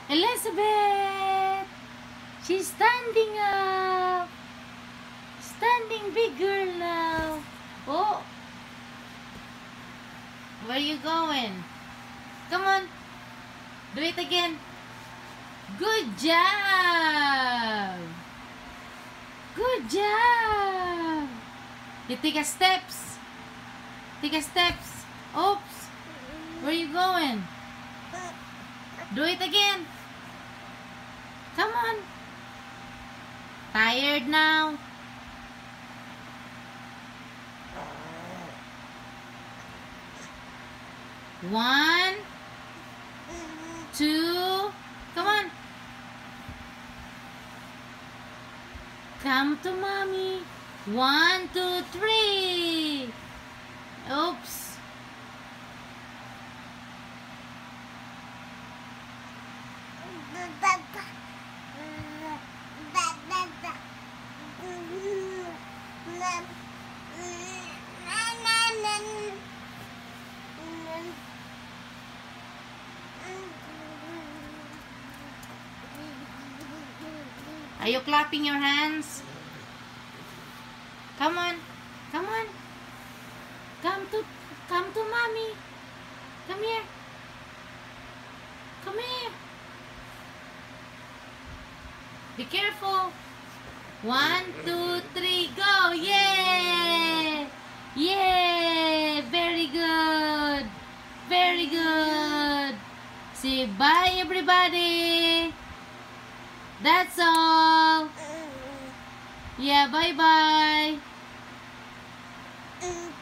Elizabeth! She's standing up! Standing big girl now. Oh! Where you going? Come on! Do it again! Good job! Good job! You take a steps. Take a steps. Oops! Where you going? Do it again! Come on! Tired now? One, two, come on. Come to mommy. 1, 2, 3. Oops. Are you clapping your hands? Come on. Come on. Come to mommy. Come here. Come here. Be careful. 1, 2, 3, go. Yay! Yay! Very good. Very good. Say bye everybody. That's all. Yeah, bye-bye.